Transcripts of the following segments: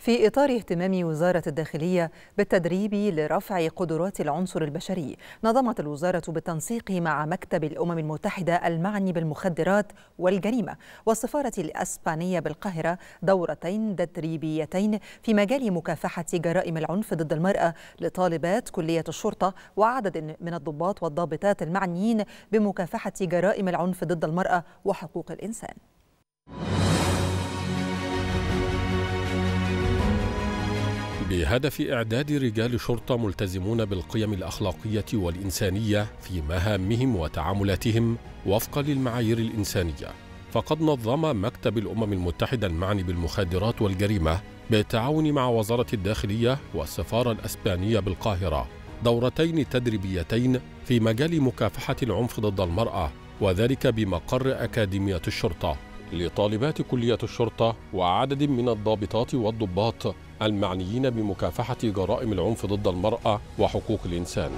في إطار اهتمام وزارة الداخلية بالتدريب لرفع قدرات العنصر البشري، نظمت الوزارة بالتنسيق مع مكتب الأمم المتحدة المعني بالمخدرات والجريمة والسفارة الإسبانية بالقاهرة دورتين تدريبيتين في مجال مكافحة جرائم العنف ضد المرأة لطالبات كلية الشرطة وعدد من الضباط والضابطات المعنيين بمكافحة جرائم العنف ضد المرأة وحقوق الإنسان. بهدف إعداد رجال شرطة ملتزمون بالقيم الأخلاقية والإنسانية في مهامهم وتعاملاتهم وفقا للمعايير الإنسانية، فقد نظم مكتب الأمم المتحدة المعني بالمخدرات والجريمة بالتعاون مع وزارة الداخلية والسفارة الإسبانية بالقاهرة دورتين تدريبيتين في مجال مكافحة العنف ضد المرأة، وذلك بمقر أكاديمية الشرطة لطالبات كلية الشرطة وعدد من الضابطات والضباط المعنيين بمكافحة جرائم العنف ضد المرأة وحقوق الإنسان.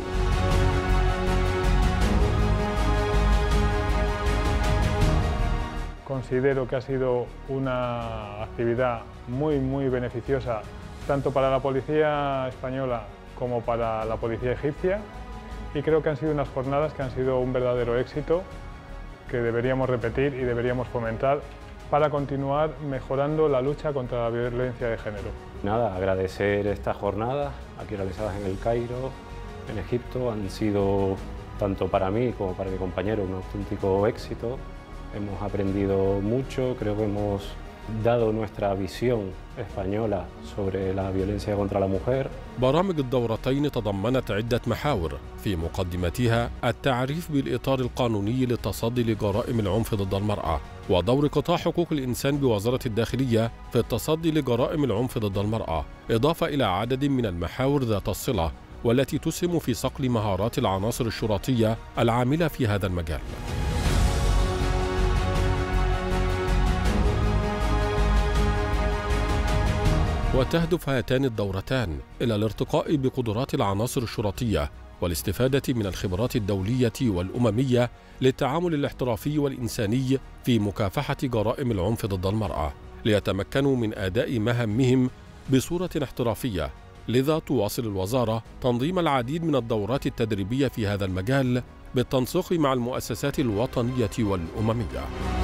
Considero que ha sido una actividad muy beneficiosa tanto para la policía española como para la policía egipcia, y creo que han sido unas jornadas que han sido un verdadero éxito que deberíamos repetir y deberíamos fomentar para continuar mejorando la lucha contra la violencia de género. Nada, agradecer estas jornadas aquí realizadas en El Cairo, en Egipto, han sido tanto para mí como para mi compañero un auténtico éxito. Hemos aprendido mucho, creo que hemos dado nuestra visión española sobre la violencia contra la mujer. برامج الدورتين تضمنت عدة محاور، في مقدمتها التعريف بالإطار القانوني للتصدي لجرائم العنف ضد المرأة، ودور قطاع حقوق الإنسان بوزارة الداخلية في التصدي لجرائم العنف ضد المرأة، إضافة إلى عدد من المحاور ذات الصلة والتي تسهم في صقل مهارات العناصر الشرطية العاملة في هذا المجال. وتهدف هاتان الدورتان إلى الارتقاء بقدرات العناصر الشرطية والاستفادة من الخبرات الدولية والأممية للتعامل الاحترافي والإنساني في مكافحة جرائم العنف ضد المرأة، ليتمكنوا من أداء مهامهم بصورة احترافية. لذا تواصل الوزارة تنظيم العديد من الدورات التدريبية في هذا المجال بالتنسيق مع المؤسسات الوطنية والأممية.